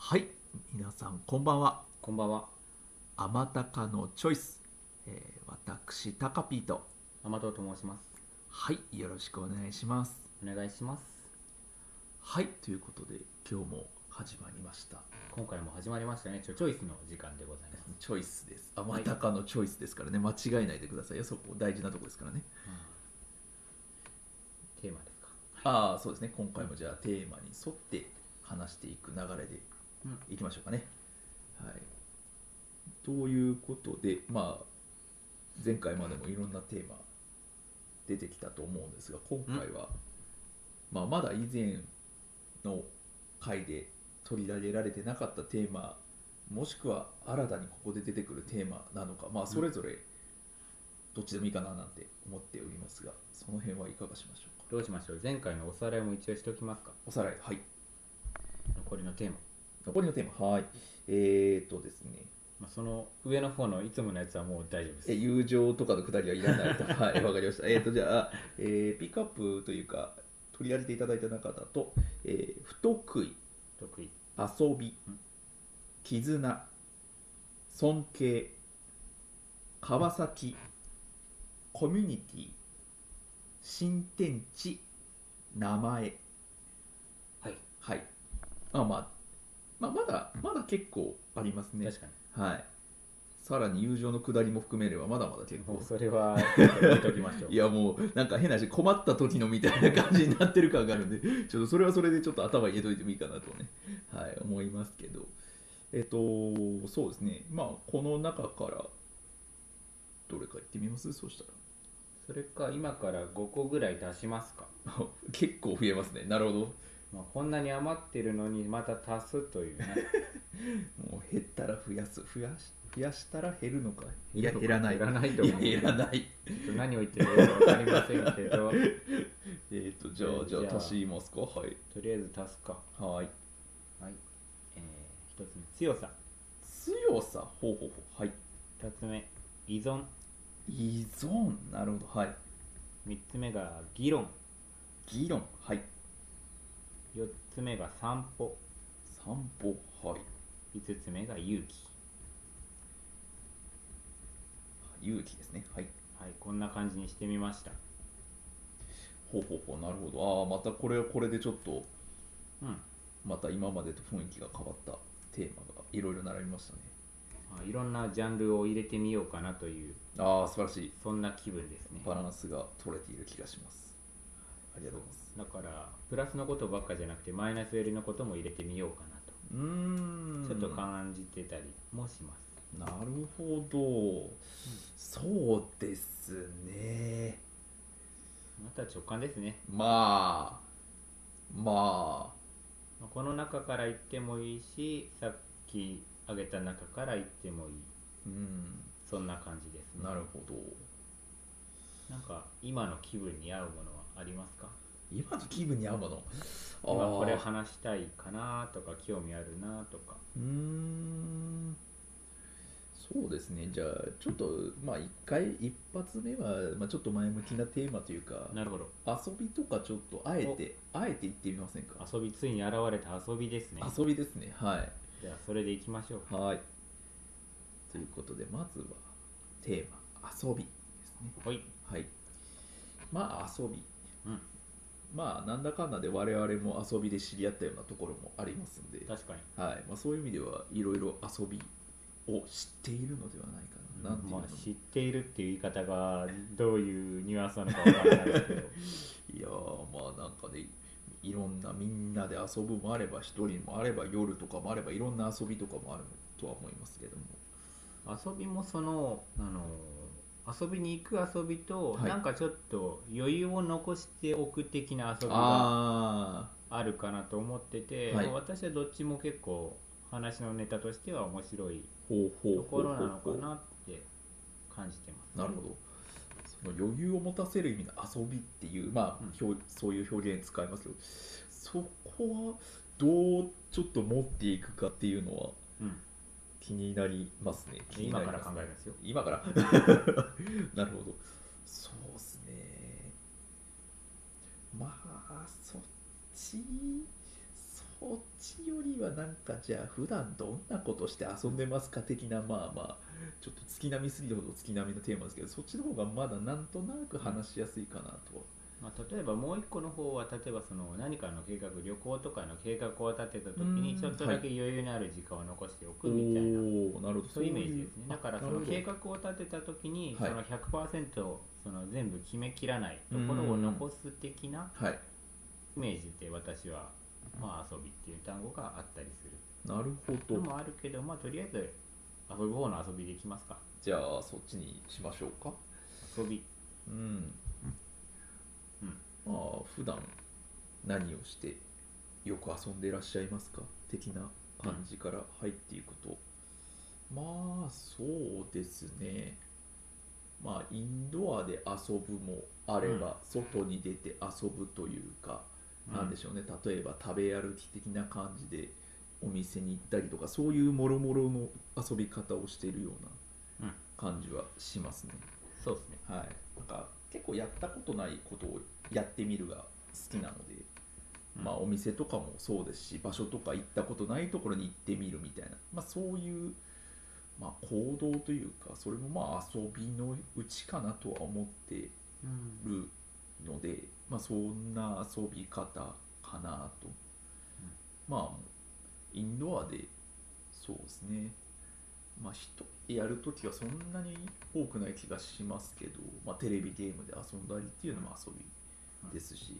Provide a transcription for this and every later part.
はい、皆さんこんばんは。 こんばんは。 あまたかのチョイス、私タカピーと、 甘党と申します。 はい、よろしくお願いします。 お願いします。 はい、ということで今日も始まりました。 今回も始まりましたね。チョイスの時間でございます。 チョイスです。あまたかのチョイスですからね、間違えないでくださいよ。そこ大事なとこですからね。 テーマですか。 ああ、そうですね。今回もじゃあテーマに沿って話していく流れでいきましょうかね。はい。ということで、前回までもいろんなテーマ出てきたと思うんですが、今回は、まだ以前の回で取り上げられてなかったテーマ、もしくは新たにここで出てくるテーマなのか、それぞれどっちでもいいかななんて思っておりますが、その辺はいかがしましょうか。 どうしましょう。前回のおさらいも一応しておきますか。 おさらい、はい。 残りのテーマ。 残りのテーマ、はい。ですね、 その上の方のいつものやつはもう大丈夫です。 友情とかのくだりはいらないと。はい、わかりました。じゃあ、ピックアップというか、取り上げていただいた中だと、不得意、 得意、 遊び、絆、尊敬、川崎、コミュニティ、新天地、名前。 はい。 はい。まだ結構ありますね。 確かに。 はい。さらに友情のくだりも含めればまだまだ結構。 もうそれは置いときましょう。 いやもうなんか変な話、困った時のみたいな感じになってる感があるんで、ちょっとそれはそれでちょっと頭入れといてもいいかなとね、はい、思いますけど、そうですね、この中からどれか言ってみます？そうしたそれか今から5個ぐらい出しますか。 ら結構増えますね。なるほど。 こんなに余ってるのにまた足すというね。 もう減ったら増やす、増やしたら減るのか。いや減らない、 減らないと思う。 いや減らない。 何を言ってるか分かりませんけどじゃあ足しますか。はい、 とりあえず足すか。 はい。 はい。一つ目強さ、 強さ、ほうほうほう。はい。 二つ目依存、 依存、なるほど。はい。 三つ目が議論、 議論、はい。 四つ目が散歩、 散歩、はい。 五つ目が勇気。 勇気ですね。はい。 はい、こんな感じにしてみました。 ほうほうほう、なるほど。ああ、またこれはこれでちょっと、 うんまた今までと雰囲気が変わったテーマがいろいろ並びましたね。 いろんなジャンルを入れてみようかなという、 ああ、素晴らしい。 そんな気分ですね。 バランスが取れている気がします。ありがとうございます。 だからプラスのことばっかじゃなくてマイナス寄りのことも入れてみようかなとちょっと感じてたりもします。 なるほど、そうですね。 また直感ですね。 まあこの中から言ってもいいし、さっき挙げた中から言ってもいい、そんな感じですね。 なるほど。 なんか今の気分に合うものはありますか？ 今の気分に合うもの、 今これ話したいかなとか興味あるなとか。 そうですね。じゃあちょっと一発目は、ちょっと前向きなテーマというか、 なるほど。 遊びとかちょっとあえて言ってみませんか？ 遊び、ついに現れた遊びですね。 遊びですね。はい。 じゃあそれでいきましょう。 はい。ということでまずはテーマ遊びですね。 はい。 はい。遊び。 うん。 なんだかんだで我々も遊びで知り合ったようなところもありますんで、 確かに。 はい。そういう意味ではいろいろ遊びを知っているのではないかな。なんていうの、 知っているっていう言い方がどういうニュアンスなのかわからないですけどいやーなんかね、いろんなみんなで遊ぶもあれば一人もあれば夜とかもあればいろんな遊びとかもあるとは思いますけども、 遊びも遊びに行く遊びと、 はいなんかちょっと余裕を残しておく的な遊びがああるかなと思ってて、 はい私はどっちも結構話のネタとしては面白いほうほうとこほうほうろなのかなって感じてます。 なるほど。その余裕を持たせる意味の遊びっていう、そういう表現使いますけど、そこはどうちょっと持っていくかっていうのは気になりますね。 今から考えるんですよ。 今からなるほど。そうですね。そっちちよりはなんかじゃあ普段どんなことして遊んでますか的な、まあまあちょっと月並みすぎるほど月並みのテーマですけど、そっちの方がまだなんとなく話しやすいかなと。 まあ、例えばもう一個の方は、例えばその何かの計画、旅行とかの計画を立てた時にちょっとだけ余裕のある時間を残しておくみたいな、 なるほど、 そういうイメージですね。だからその計画、 画を立てた時にはいその 100% その全部決めきらないところを残す的なはいイメージで、私はまあ遊びっていう単語があったりするなるほのど。 もあるけど、まあとりあえず遊ぶ方の遊びでいきますか。 じゃあそっちにしましょうか。 遊び。 うんまあ普段何をしてよく遊んでいらっしゃいますか的な感じから入っていくと、まあそうですね、まあインドアで遊ぶもあれば、外に出て遊ぶというか、なんでしょうね、例えば食べ歩き的な感じでお店に行ったりとか、そういうもろもろの遊び方をしているような感じはしますね。 そうですね。 はい、なんか結構やったことないことをやってみるが好きなので、まあお店とかもそうですし、場所とか行ったことないところに行ってみるみたいな、まあそういう、まあ、行動というか、それもまあ遊びのうちかなとは思ってるので、まあそんな遊び方かなと。まあインドアでそうですね、まあ一人でやるときはそんなに多くない気がしますけど、まあ、テレビゲームで遊んだりっていうのも遊びですし、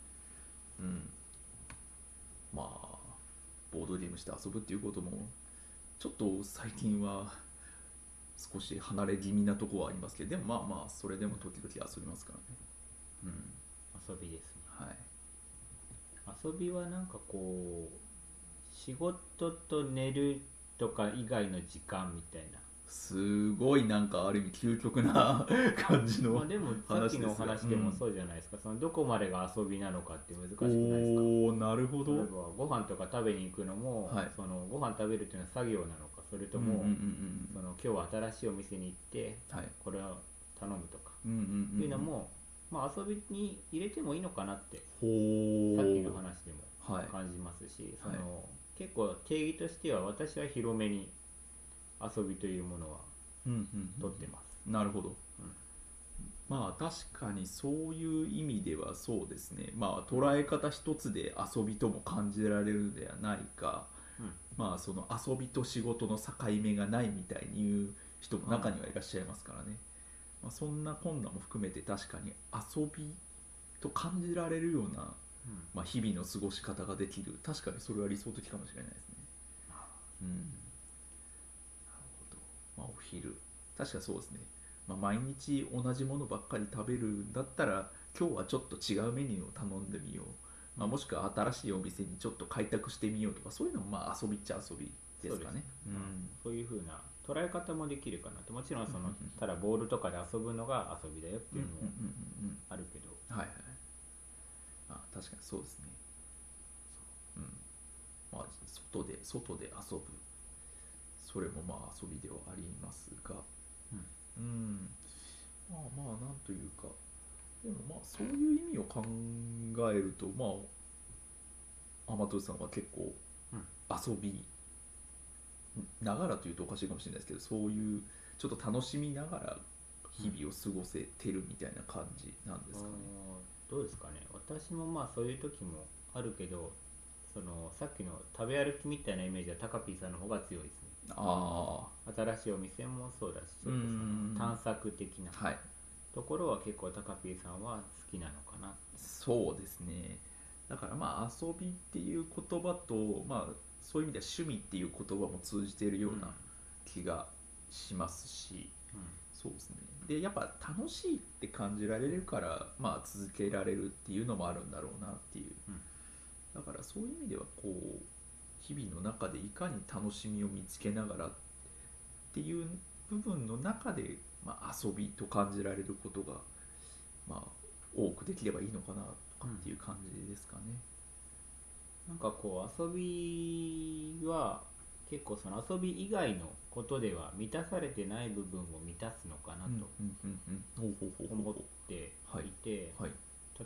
まあボードゲームして遊ぶっていうこともちょっと最近は少し離れ気味なところはありますけど、でもまあまあそれでも時々遊びますからね。 遊びですね。 はい。 遊びはなんかこう、仕事と寝るとか以外の時間みたいな。 すごいなんかある意味究極な感じのまあでもさっきのお話でもそうじゃないですか、そのどこまでが遊びなのかって難しくないですか。 おお、なるほど。 例えばご飯とか食べに行くのも、 はいそのご飯食べるっていうのは作業なのか、それとも、その今日は新しいお店に行って、 はい、 これを頼むとか、 っていうのも、まあ、遊びに入れてもいいのかなってさっきほの話でもはい感じますし、 はいその結構定義としては私は広めに遊びというものは取ってます。 なるほど。まあ確かにそういう意味ではそうですね、まあ捉え方一つで遊びとも感じられるのではないか、まあその遊びと仕事の境目がないみたいに言う人も中にはいらっしゃいますからね、まあ、そんな困難も含めて確かに遊びと感じられるような、まあ、日々の過ごし方ができる、確かにそれは理想的かもしれないですね。なるほど。まあお昼、確かそうですね、まあ、毎日同じものばっかり食べるんだったら今日はちょっと違うメニューを頼んでみよう、まあ、もしくは新しいお店にちょっと開拓してみようとか、そういうのもまあ遊びっちゃ遊びですかね。 そういう風な捉え方もできるかなと。もちろんその、ただボールとかで遊ぶのが遊びだよっていうのもあるけど、 はいはい、あ確かにそうですね。まあ外で遊ぶ、それもまあ遊びではありますが、まあまあなんというか、でもまあそういう意味を考えると、まあ天戸さんは結構遊びながらというとおかしいかもしれないですけど、そういうちょっと楽しみながら日々を過ごせてるみたいな感じなんですかね。 どうですかね。私もまあそういう時もあるけど、そのさっきの食べ歩きみたいなイメージはタカピーさんの方が強いですね。新しいお店もそうだし、ちょっとその探索的なところは結構タカピーさんは好きなのかな。 そうですね。だからまあ遊びっていう言葉と、まあそういう意味では趣味っていう言葉も通じているような気がしますし、そうですね。でやっぱ楽しいって感じられるから、まあ続けられるっていうのもあるんだろうなっていう。だからそういう意味ではこう日々の中でいかに楽しみを見つけながらっていう部分の中で、まあ、遊びと感じられることが、まあ、多くできればいいのかなとかっていう感じですかね。 なんかこう遊びは結構その遊び以外のことでは満たされてない部分を満たすのかなと思っていて、例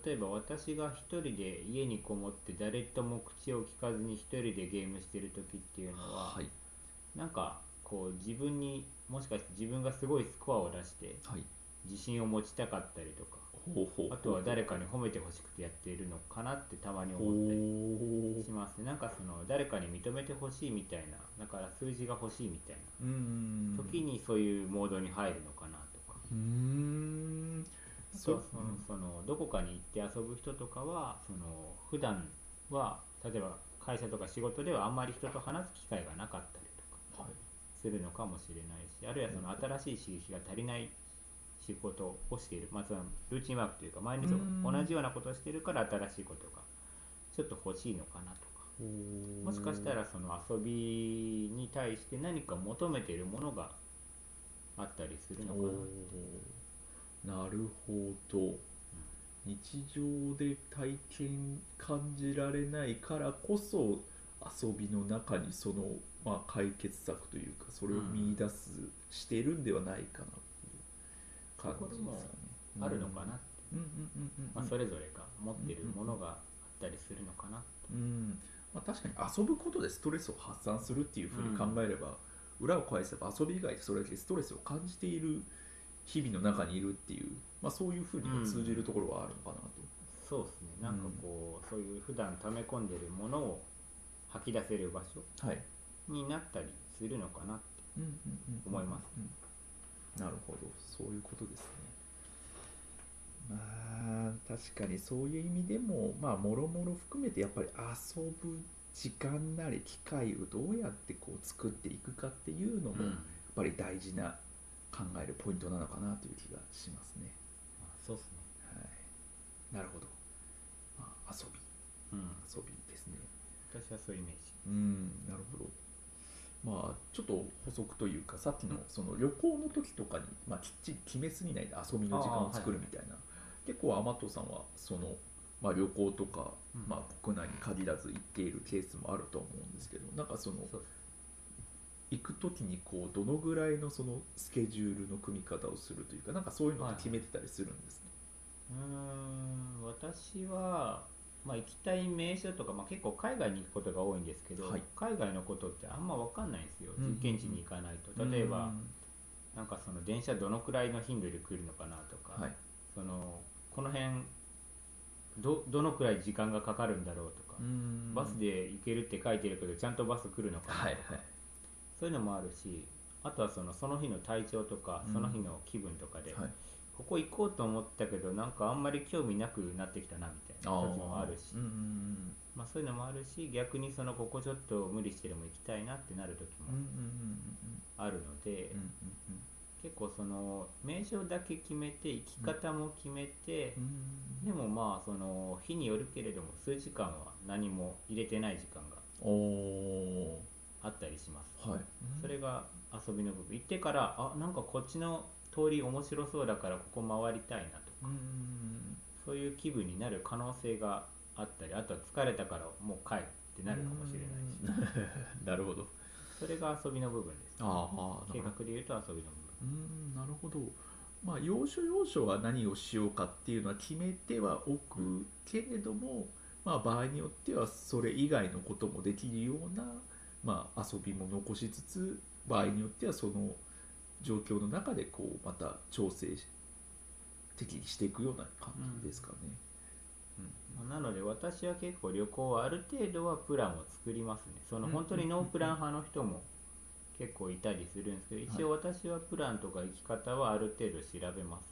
例えば私が一人で家にこもって誰とも口を聞かずに一人でゲームしてる時っていうのは、 はいなんかこう自分にもしかして自分がすごいスコアを出してはい自信を持ちたかったりとか、 ほうほうほうあとは誰かに褒めてほしくてやっているのかなってたまに思ったりしますね。なんかその誰かに認めてほしいみたいな、だから数字が欲しいみたいな時にそういうモードに入るのかなとか。あとはそのどこかに行って遊ぶ人とかはその普段は例えば会社とか仕事ではあんまり人と話す機会がなかったりとかするのかもしれないし、あるいはその新しい刺激が足りない仕事をしている、まずはルーチンワークというか毎日同じようなことをしているから新しいことがちょっと欲しいのかなとか、もしかしたらその遊びに対して何か求めているものがあったりするのかな。 なるほど。日常で体験感じられないからこそ遊びの中にその、解決策というかそれを見出す、しているんではないかなっていう感じですかね。 あるのかなって、それぞれが持っているものがあったりするのかなと。 確かに遊ぶことでストレスを発散するっていうふうに考えれば、裏を返せば遊び以外でそれだけストレスを感じている日々の中にいるっていう、そういうふうにも通じるところはあるのかなと。 そうですね。なんかこう、そういう普段溜め込んでいるものを吐き出せる場所になったりするのかなって思います。 なるほど、そういうことですね。確かにそういう意味でももろもろ含めてやっぱり遊ぶ時間なり機会をどうやってこう作っていくかっていうのもやっぱり大事な考えるポイントなのかなという気がしますね。 そうですね。 なるほど。遊びですね。 私はそういうイメージ。 なるほど。ちょっと補足というか、さっきのその旅行の時とかに、きっちり決めすぎないで遊びの時間を作るみたいな、結構天戸さんはその、旅行とか、国内に限らず行っているケースもあると思うんですけど、なんかその行く時にこうどのぐらいのそのスケジュールの組み方をするというか、なんかそういうのって決めてたりするんですか？ 私は行きたい名所とか、結構海外に行くことが多いんですけど、海外のことってあんま分かんないんですよ、現地に行かないと。例えば、なんかその電車どのくらいの頻度で来るのかなとか、そのこの辺どのくらい時間がかかるんだろうとか、バスで行けるって書いてるけどちゃんとバス来るのかなとか、そういうのもあるし、あとはその日の体調とかその日の気分とかで、ここ行こうと思ったけどなんかあんまり興味なくなってきたなみたいな時もあるし、そういうのもあるし、逆にここちょっと無理してでも行きたいなってなる時もあるので、結構その名称だけ決めて行き方も決めて、でもその日によるけれども数時間は何も入れてない時間があったりします。それが遊びの部分。行ってからなんかこっちの通り面白そうだからここ回りたいなとか、そういう気分になる可能性があったり、あとは疲れたからもう帰ってなるかもしれないしなるほど。 それが遊びの部分です、計画でいうと遊びの部分。 なるほど。要所要所は何をしようかっていうのは決めてはおくけれども、場合によってはそれ以外のこともできるような、遊びも残しつつ、場合によってはその状況の中でこうまた調整的にしていくような感じですかね。 なので私は結構旅行はある程度はプランを作りますね。その本当にノープラン派の人も結構いたりするんですけど、一応私はプランとか行き方はある程度調べます。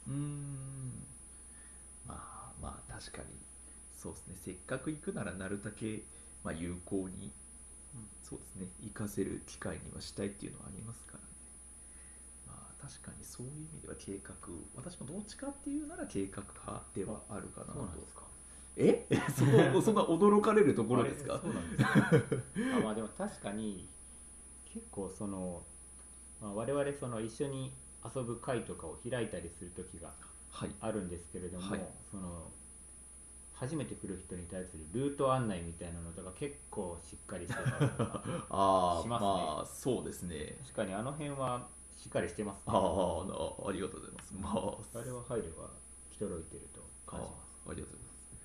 確かにそうですね。せっかく行くならなるだけ有効に、そうですね、活かせる機会にはしたいっていうのはありますからね。確かにそういう意味では計画、私もどっちかっていうなら計画派ではあるかなと。 そうなんですか。 そんな驚かれるところですか？ そうなんですか。でも確かに結構その、我々その一緒に遊ぶ会とかを開いたりする時があるんですけれども、その初めて来る人に対するルート案内みたいなのとか結構しっかりしてたりとかしますね。 そうですね。 確かにあの辺はしっかりしてますね。 ありがとうございます。 あれは配慮が行き届いていると感じます。 ありがとうございます。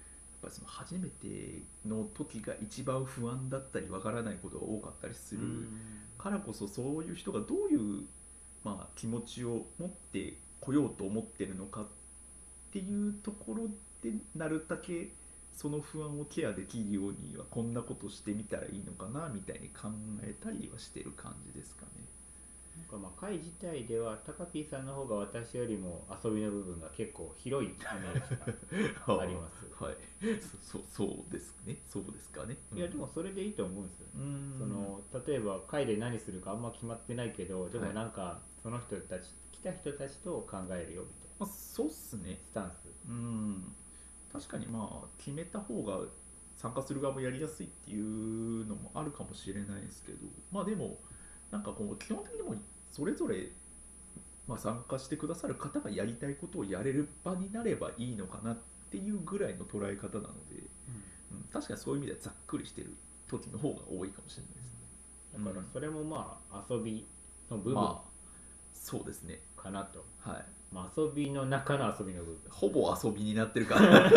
ぱりその初めての時が一番不安だったりわからないことが多かったりするからこそ、そういう人がどういう、まあ、気持ちを持ってこようと思ってるのかっていうところで、なるだけその不安をケアできるようにはこんなことしてみたらいいのかなみたいに考えたりはしてる感じですかね。 なんかまあ会自体ではタカピーさんの方が私よりも遊びの部分が結構広いイメージがあります。 はい、そうですね。そうですかね。 いやでもそれでいいと思うんですよ。その例えば会で何するかあんま決まってないけど、でもなんかその人たち、来た人たちと考えるよみたいな、 まあ、そうっすね。 スタンス。 確かにまあ決めた方が参加する側もやりやすいっていうのもあるかもしれないですけど、まあでもなんかこう基本的にもそれぞれ、まあ、参加してくださる方がやりたいことをやれる場になればいいのかなっていうぐらいの捉え方なので、確かにそういう意味ではざっくりしてる時の方が多いかもしれないですね。 だからそれもまあ遊びの部分まあそうですねかなと。 はい。 まあ、遊びの中の遊びの部分、 ほぼ遊びになってるからまあ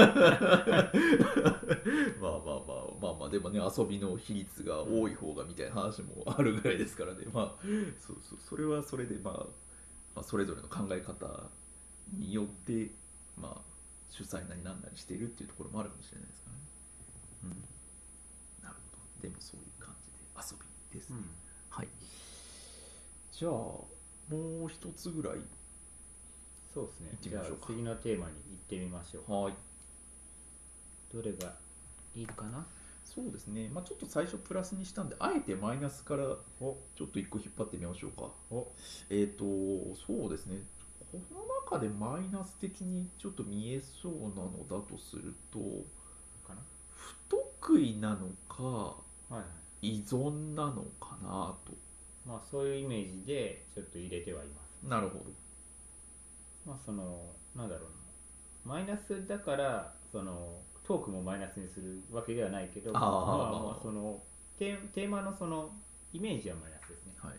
でもね、遊びの比率が多い方がみたいな話もあるぐらいですからね。まあそれはそれで、まあ、それぞれの考え方によって、まあ、主催なり何なりしているっていうところもあるかもしれないですからね。なるほど。でもそういう感じで遊びですね。はい。じゃあもう一つぐらいそうですね。じゃあ次のテーマに行ってみましょう。 はい。 どれがいいかな。 そうですね。まあちょっと最初プラスにしたんで、あえてマイナスからちょっと一個引っ張ってみましょうか。そうですね。この中でマイナス的にちょっと見えそうなのだとすると、不得意なのか、依存なのかなと。 まあそういうイメージでちょっと入れてはいます。 なるほど。 まあそのなんだろうな、マイナスだからそのトークもマイナスにするわけではないけど、まあそのテーマのそのイメージはマイナスですね。 はい。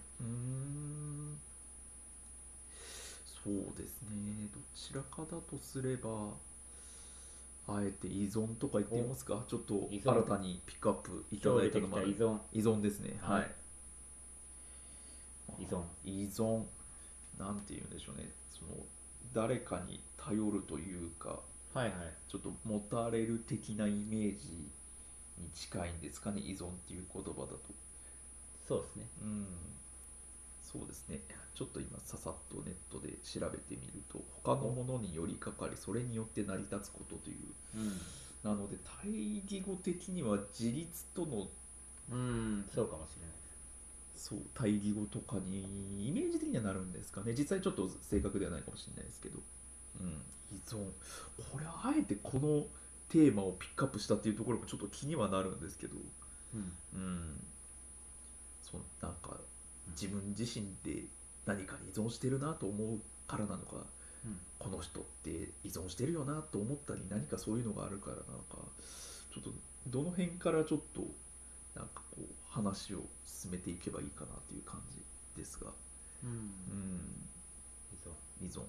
そうですね。どちらかだとすれば、あえて依存とか言ってみますか。ちょっと新たにピックアップいただいたのもある。依存ですね。はい。依存なんて言うんでしょうね。その誰かに頼るというか、ちょっと持たれる的なイメージに近いんですかね、依存っていう言葉だと。 そうですね。 そうですね。ちょっと今ささっとネットで調べてみると、他のものに寄りかかりそれによって成り立つことという、なので対義語的には自立とのそうかもしれない。 そう対義語とかにイメージ的にはなるんですかね。実際ちょっと正確ではないかもしれないですけど、依存、これあえてこのテーマをピックアップしたっていうところもちょっと気にはなるんですけど、そうなんか自分自身で何かに依存してるなと思うからなのか、この人って依存してるよなと思ったり、何かそういうのがあるからなのか、ちょっとどの辺からちょっとなんかこう話を進めていけばいいかなという感じですが、依存、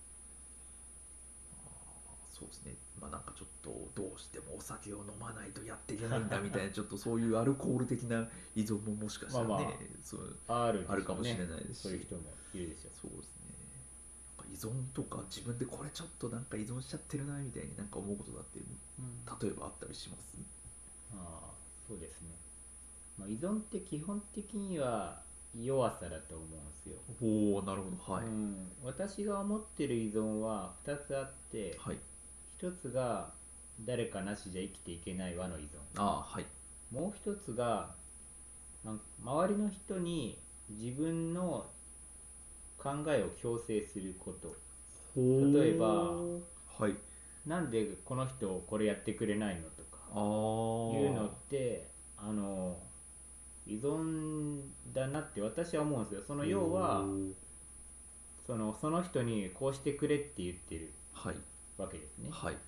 そうですね。まあなんかちょっとどうしてもお酒を飲まないとやっていけないんだみたいなちょっとそういうアルコール的な依存ももしかしたらね、あるかもしれないですし、 そういう人もいるでしょう。 そうですね。なんか依存とか自分でこれちょっとなんか依存しちゃってるなみたいになんか思うことだって、例えばあったりします？ そうですね。まあ、依存って基本的には弱さだと思うんですよ。 なるほど。はい。 私が思ってる依存は2つあって、1つが誰かなしじゃ生きていけない和の依存。もう1つが周りの人に自分の考えを強制すること。例えば、なんでこの人これやってくれないのとかいうのって依存だなって私は思うんですよ。その要はその人にこうしてくれって言ってるわけですね。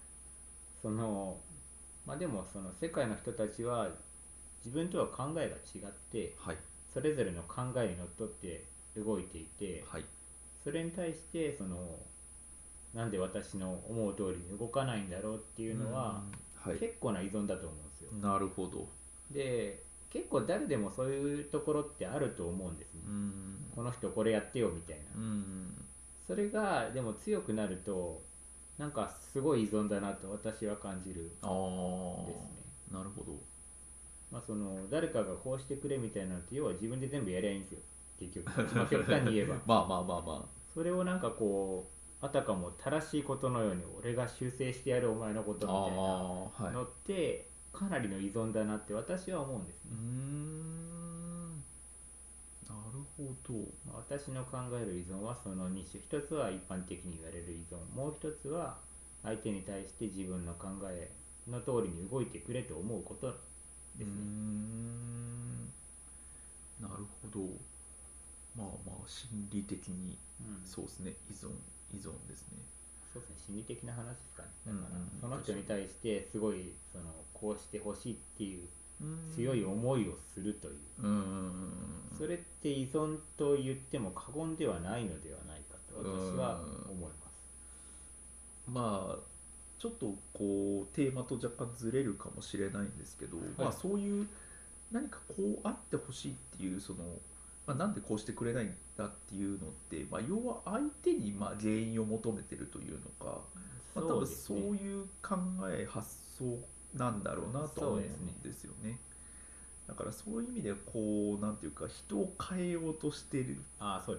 でもその世界の人たちは自分とは考えが違って、それぞれの考えにのっとって動いていて、それに対してなんで私の思う通りに動かないんだろうっていうのは、 はい、 結構な依存だと思うんですよ。 なるほど。 で結構誰でもそういうところってあると思うんですね。この人これやってよみたいな。それがでも強くなるとなんかすごい依存だなと私は感じるですね。 なるほど。 まあ、その誰かがこうしてくれみたいなのって要は自分で全部やりゃいいんですよ結局、まあ、極端に言えばまあまあまあまあ、 それをなんかこうあたかも正しいことのように俺が修正してやるお前のことみたいなのってかなりの依存だなって私は思うんですね。 なるほど。 私の考える依存はその2種、一つは一般的に言われる依存、もう一つは相手に対して自分の考えの通りに動いてくれと思うことですね。 なるほど。まあまあ心理的に、そうですね、依存ですね。 そうですね、心理的な話ですかね。だからその人に対してすごいこうしてほしいっていう強い思いをするという、それって依存と言っても過言ではないのではないかと私は思います。 まあちょっとこうテーマと若干ずれるかもしれないんですけど、まあそういう何かこうあってほしいっていうなんでこうしてくれないんだっていうのって、要は相手に原因を求めてるというのか、多分そういう考え発想なんだろうなと思うんですよね。だからそういう意味でこうなんていうか人を変えようとしてる。 そうです。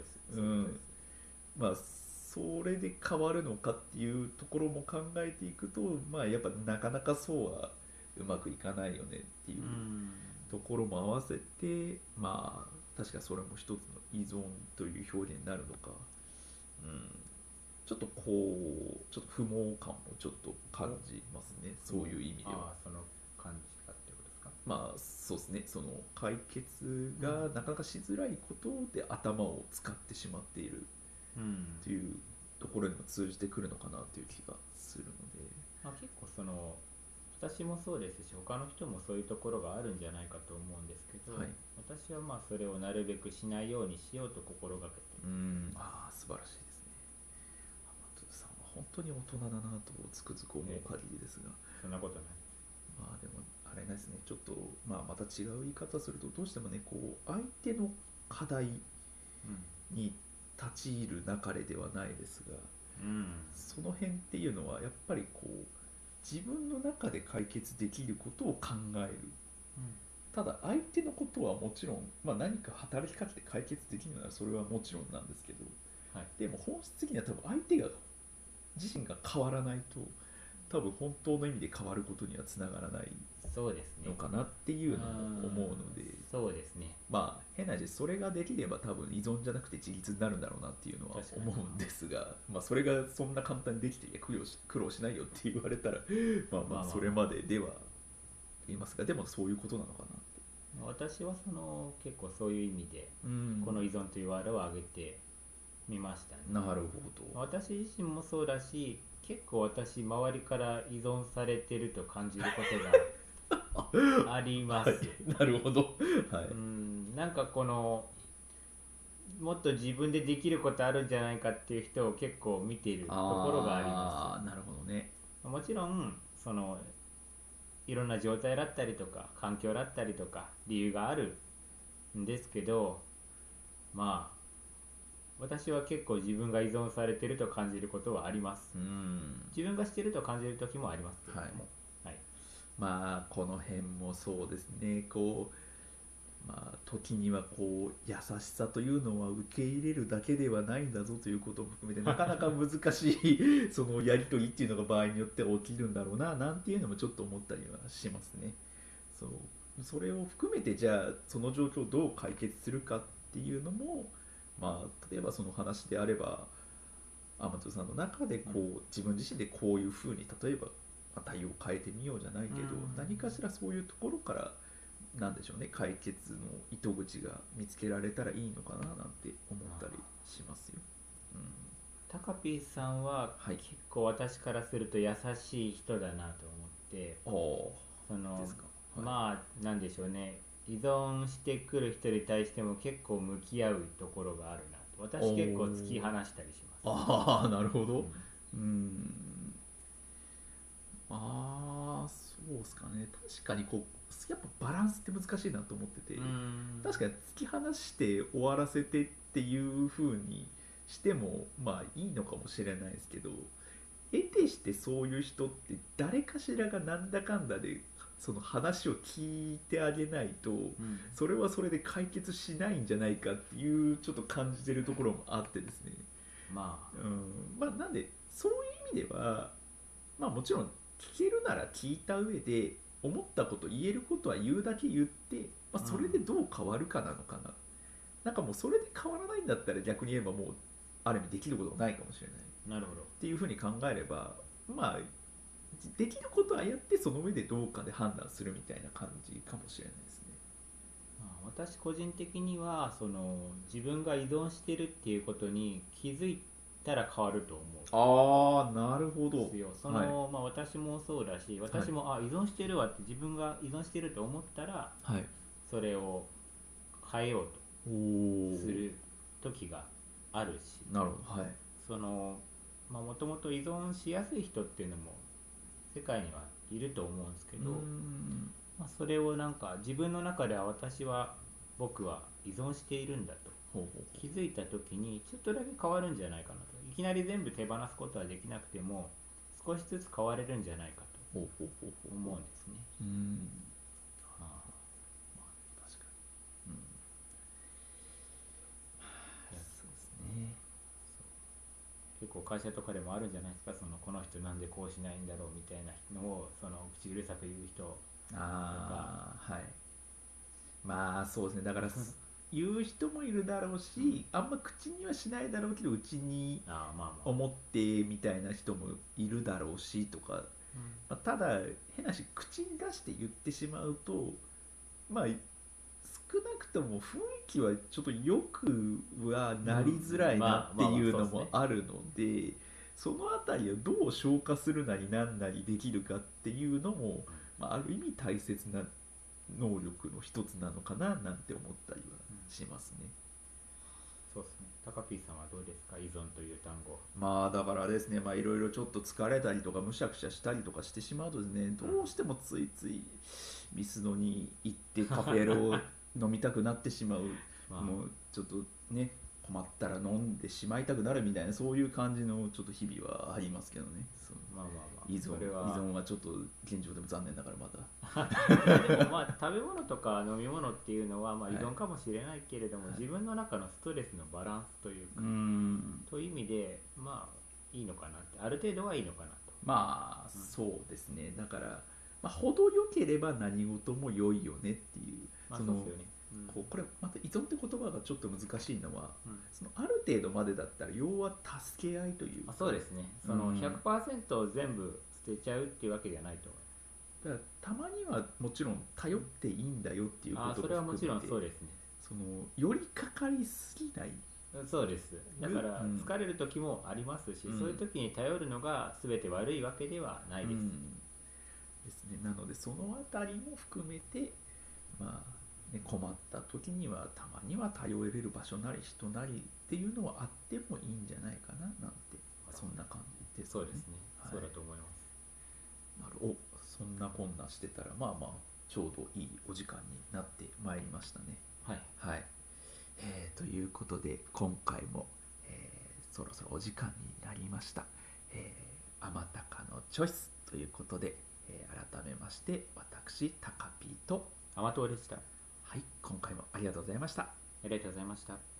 それで変わるのかっていうところも考えていくと、やっぱなかなかそうはうまくいかないよねっていうところも合わせて、確かそれも一つの依存という表現になるのか、ちょっとちょっと不毛感もちょっと感じますね、そういう意味では。 その感じかってことですか。 そうですね、その解決がなかなかしづらいことで頭を使ってしまっているというところにも通じてくるのかなという気がするので、 結構私もそうですし他の人もそういうところがあるんじゃないかと思うんですけど、私はそれをなるべくしないようにしようと心がけています。素晴らしいですね。天津さんは本当に大人だなとつくづく思う限りですが、 そんなことない。 でもあれですね、ちょっとまた違う言い方するとどうしてもねこう相手の課題に立ち入る流れではないですが、その辺っていうのはやっぱりこう自分の中で解決できることを考える、ただ相手のことはもちろん、何か働きかけて解決できるならそれはもちろんなんですけど、でも本質的には多分相手が自身が変わらないと多分本当の意味で変わることにはつながらないのかなっていうのも思うので、 そうですね、 変な話それができれば多分依存じゃなくて自立になるんだろうなっていうのは思うんですが、それがそんな簡単にできて苦労しないよって言われたらそれまででは言いますが、でもそういうことなのかなって。 私は結構そういう意味でこの依存というワードを挙げてみましたね。 なるほど。 私自身もそうだし結構私周りから依存されてると感じることがあります。 なるほど。 なんかもっと自分でできることあるんじゃないかっていう人を結構見ているところがあります。 なるほどね。 もちろんいろんな状態だったりとか環境だったりとか理由があるんですけど、私は結構自分が依存されていると感じることはあります。自分がしていると感じる時もありますけれども、 この辺もそうですね。時には優しさというのは受け入れるだけではないんだぞということも含めてなかなか難しいそのやり取りっていうのが場合によっては起きるんだろうななんていうのもちょっと思ったりはしますね。それを含めてじゃあその状況をどう解決するかっていうのも、例えばその話であれば天津さんの中で自分自身でこういうふうに例えば対応を変えてみようじゃないけど、何かしらそういうところからなんでしょうね、解決の糸口が見つけられたらいいのかななんて思ったりしますよ。 タカピーさんは結構私からすると優しい人だなと思って、なんでしょうね、依存してくる人に対しても結構向き合うところがあるなと私結構突き放したりします。 なるほど。そうですかね、確かにやっぱバランスって難しいなと思ってて、確かに突き放して終わらせてっていう風にしてもまあいいのかもしれないですけど、得てしてそういう人って誰かしらがなんだかんだでその話を聞いてあげないと、それはそれで解決しないんじゃないかっていうちょっと感じてるところもあってですね、なんでそういう意味では、もちろん聞けるなら聞いた上で思ったこと言えることは言うだけ言って、それでどう変わるかなのかな、なんかもうそれで変わらないんだったら逆に言えばもうある意味できることがないかもしれない。 なるほど。 っていうふうに考えれば、できることはやってその上でどうかで判断するみたいな感じかもしれないですね。 私個人的には自分が依存してるっていうことに気づいたら変わると思う。 ああ、なるほど。 私もそうだし、私も、依存してるわって自分が依存してると思ったら、それを変えようとする時があるし、 なるほど。 もともと依存しやすい人っていうのも世界にはいると思うんですけど、それをなんか自分の中では僕は依存しているんだと気づいた時にちょっとだけ変わるんじゃないかなと。いきなり全部手放すことはできなくても少しずつ変われるんじゃないかと思うんですね。 確かに。そうですね。 結構会社とかでもあるんじゃないですか、この人なんでこうしないんだろうみたいなのを口うるさく言う人とか。 そうですね、だから言う人もいるだろうし、あんま口にはしないだろうけどうちに思ってみたいな人もいるだろうしとか、ただ変なし口に出して言ってしまうと少なくとも雰囲気はちょっと良くはなりづらいなっていうのもあるので、そのあたりをどう消化するなりなんなりできるかっていうのも、ある意味大切な能力の一つなのかななんて思ったりはしますね。 そうですね。タカピーさんはどうですか、依存という単語。 だからですね、いろいろちょっと疲れたりとかむしゃくしゃしたりとかしてしまうとですね、どうしてもついついミスドに行ってカフェロを飲みたくなってしまう、もうちょっとね困ったら飲んでしまいたくなるみたいな、そういう感じのちょっと日々はありますけどね。依存はちょっと現状でも残念ながらまだでも食べ物とか飲み物っていうのは依存かもしれないけれども、自分の中のストレスのバランスというか、という意味でいいのかなって、ある程度はいいのかなと。 そうですね。だから程よければ何事も良いよねっていう、これまた依存って言葉がちょっと難しいのは、ある程度までだったら要は助け合いというか、 そうですね、100% 全部捨てちゃうっていうわけじゃないと思う。だからたまにはもちろん頼っていいんだよっていうことそれはもちろんそうですね。 寄りかかりすぎない。 そうです。だから疲れる時もありますし、そういう時に頼るのが全て悪いわけではないです。 ですね。なのでそのあたりも含めて困った時にはたまには頼れる場所なり人なりっていうのはあってもいいんじゃないかななんて、そんな感じですね。 そうですね。そうだと思います。 そんなこんなしてたらちょうどいいお時間になってまいりましたね。ということで今回も、そろそろお時間になりました。あまたかのチョイスということで、改めまして私タカピーと甘党でした。 はい、今回もありがとうございました。 ありがとうございました。